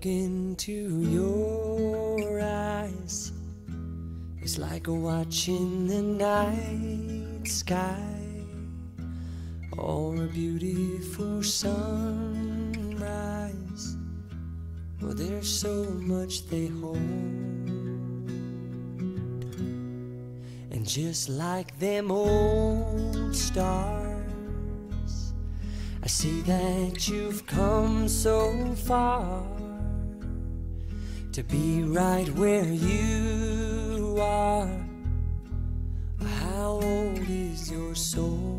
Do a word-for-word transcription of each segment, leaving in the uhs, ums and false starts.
look into your eyes, it's like watching the night sky or a beautiful sunrise. Well, there's so much they hold, and just like them old stars, I see that you've come so far to be right where you are. How old is your soul?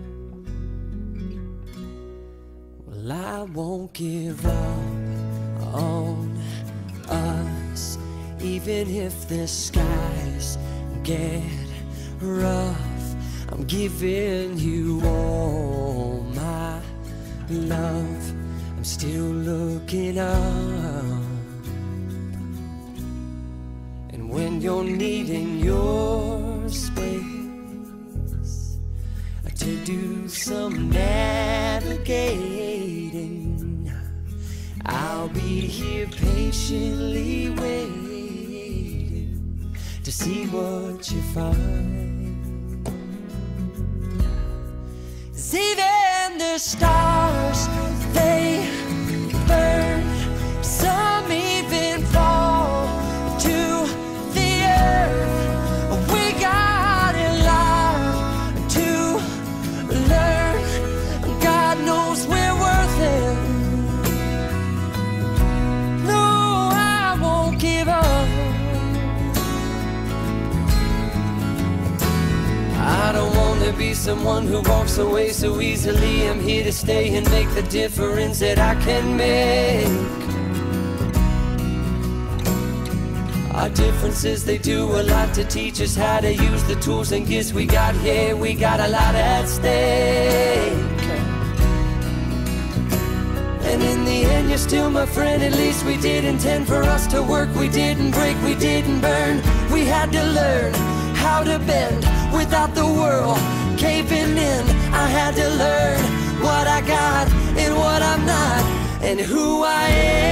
Well, I won't give up on us, even if the skies get rough. I'm giving you all my love. I'm still looking up, and when you're needing your space to do some navigating, I'll be here patiently waiting to see what you find. 'Cause even the stars, they burn, some even fall to the earth. We got a lot to learn. God knows we're worth it. No, I won't give up. I don't want to be someone who walks away so easily. I'm here to stay and make the difference that I can make. Our differences, they do a lot to teach us how to use the tools and gifts we got here. We got a lot at stake, and in the end you're still my friend. At least we did intend for us to work. We didn't break, we didn't burn. We had to learn how to bend without the world caving in. I had to learn what I got and what I'm not, and who I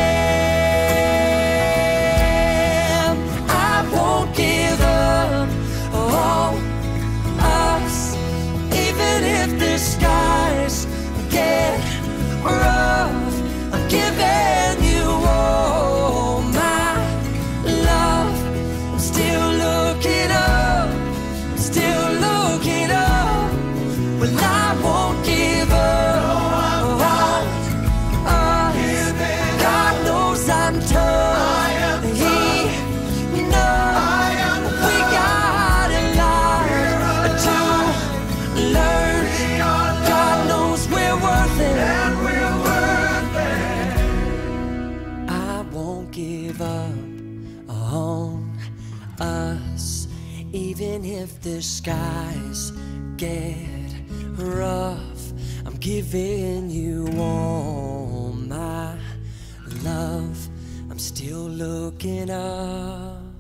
am. I won't give up on us, even if the skies get rough. I'm giving you all my love. I'm still looking up, still looking up. Well, I won't give up. No, I won't. Uh, God knows I'm tough. I am he knows. I am we got a lot to learn. God knows we're worth it. And we're worth it. I won't give up on us, even if the skies get rough. I'm giving you all my love. I'm still looking up.